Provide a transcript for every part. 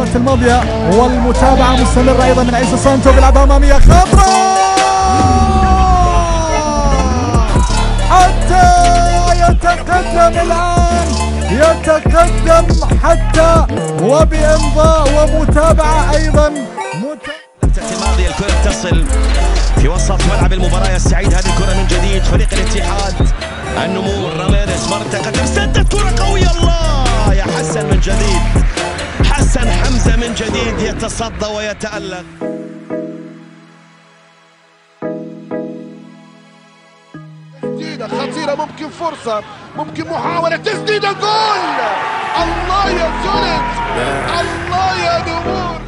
الدقائق الماضية، والمتابعة مستمرة أيضا من عيسى سانتو بالعرض أمامية خطرة حتى يتقدم الآن، يتقدم حتى وبإمضاء ومتابعة أيضا. تأتي الماضية الكرة تصل في وسط ملعب المباراة السعيد. هذه الكرة من جديد فريق الاتحاد النمور. راميريز مرة تقدم سدد كرة قوية، الله يا حسن من جديد، حسن حمزة من جديد يتصدى ويتألق. تسديدة خطيرة، ممكن فرصة، ممكن محاولة تسديدة، جول! الله يا زولت، الله يا نمور.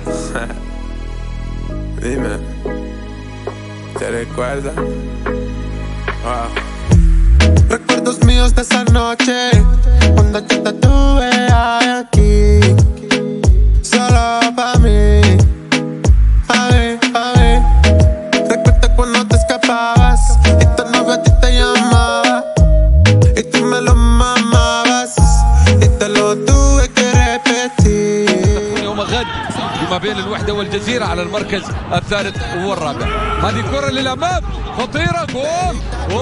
Dime, ¿te recuerdas? Wow. Recuerdos míos de esa noche, cuando yo te tuve aquí, solo pa' mí, pa' mí, pa' mí. Recuerda cuando te escapabas y tu novio a ti te llamaba y tú me lo mamabas y te lo tuve que repetir. يوم غد ما بين الوحدة والجزيرة على المركز الثالث والرابع. هذه كرة للأمام خطيرة، جول!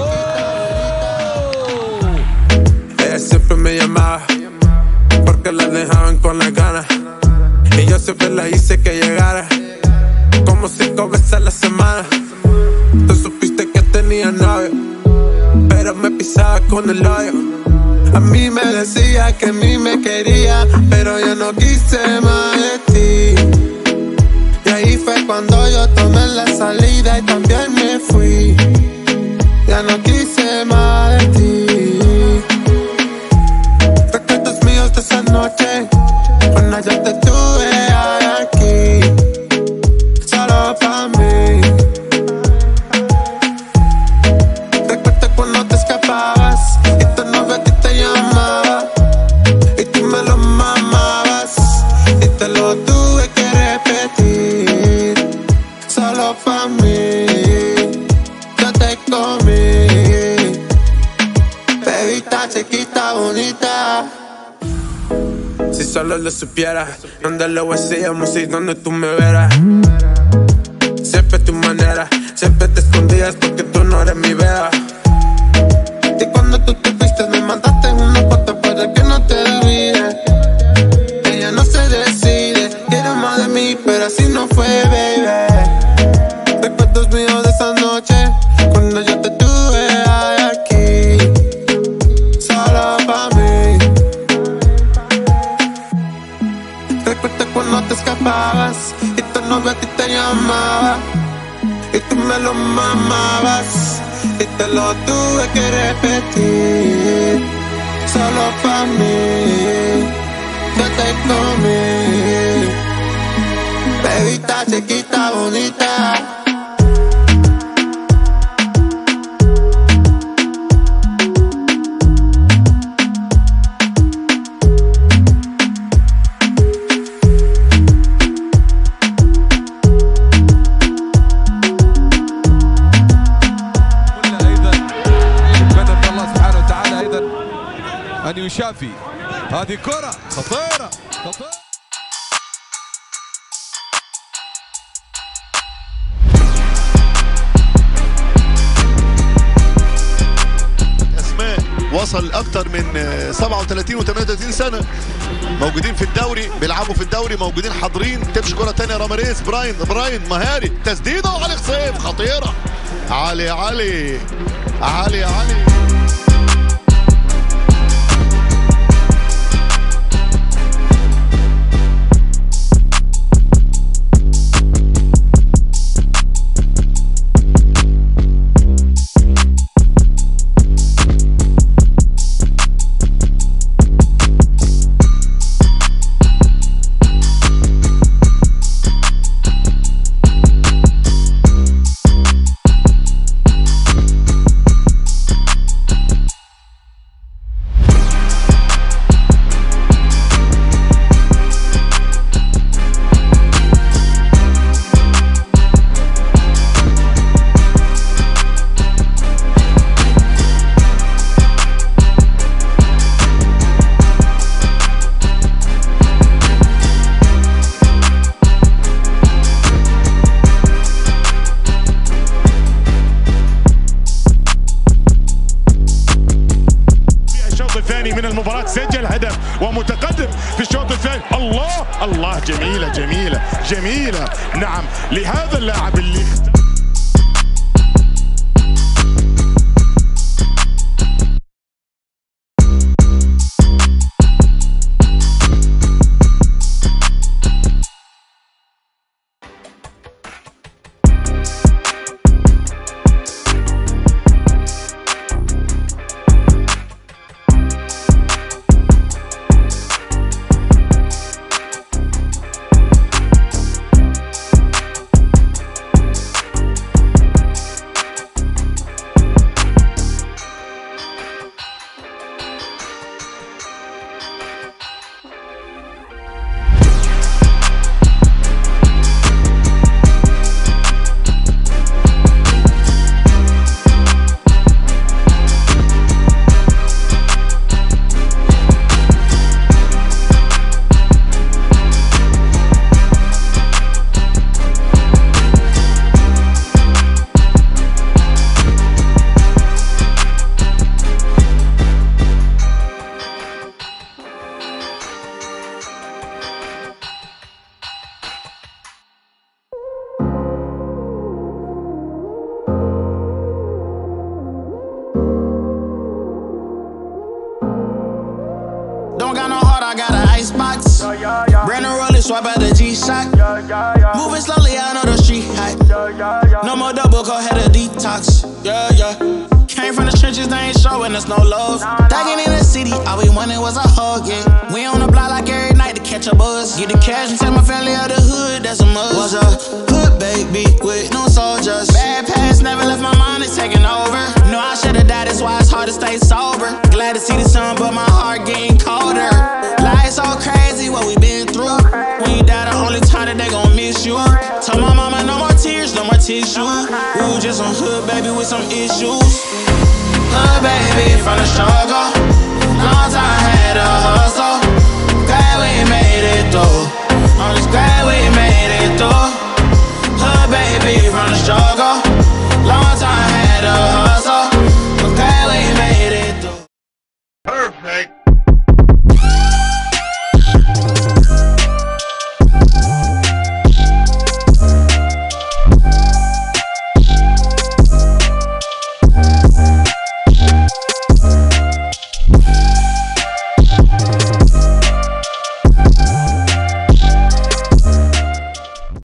Ella siempre me llamaba porque la dejaban con las ganas y yo siempre la hice que llegara como 5 veces a la semana. Tú supiste que tenía novio, pero me pisaba con el hoyo. A mí me decía que a mí me quería, pero yo no quise más de ti. Y ahí fue cuando yo tomé la salida y también me fui. Ya no quise más de ti. Recuerdos míos de esa noche, cuando yo te tuve aquí, solo pa' mí. Recuerda cuando te escapabas y tu novio a ti te llamaba y tú me lo mamabas y te lo tuve que repetir. Solo pa' mí, yo te comí, bebita chiquita bonita. Si solo lo supieras, donde lo hacíamos y donde tú me verás. Siempre tu manera, siempre te escondías porque tú no eres mi beba. Y cuando tú te fuiste me mandaste una foto para que no te olvide. Ella no se decide, quiere más de mí, pero así no fue, baby. Recuerdos míos de esa noche, cuando yo te tuve aquí, solo pa' mí. Recuerda cuando te escapabas y tu novio a ti te llamaba y tú me lo mamabas y te lo tuve que repetir. Solo pa' mí, yo te comí, bebita chiquita bonita. أن يشافي هذه كرة خطيرة خطيرة. أسماء وصل أكتر من 37 و38 سنة، موجودين في الدوري، بيلعبوا في الدوري، موجودين حاضرين. تمشي كرة تانية راميريز، براين مهاري، تسديدة وعلي خصيف خطيرة. علي علي علي علي الله جميلة جميلة جميلة. نعم لهذا اللاعب اللي Don't got no heart, I got an icebox. Brand new roller, swipe out the G-Shock. Moving slowly, I know the street hot. No more double, go ahead a detox. Yeah, yeah. Came from the trenches, they ain't showing us no love. Thugging in the city, all we wanted was a hug, yeah. We on the block like every night to catch a buzz. Get the cash and take my family out the hood, that's a must. Was a hood baby with no soldiers. Bad past never left my mind, it's taking over. No, I should've died, that's why it's hard to stay sober. Glad to see the sun, but my heart getting colder. Life so crazy, what we been through. When you die, the only time that they gon' miss you. Told my mama no more tears, no more tissue. Ooh, just some hood baby with some issues. Hood baby from the struggle.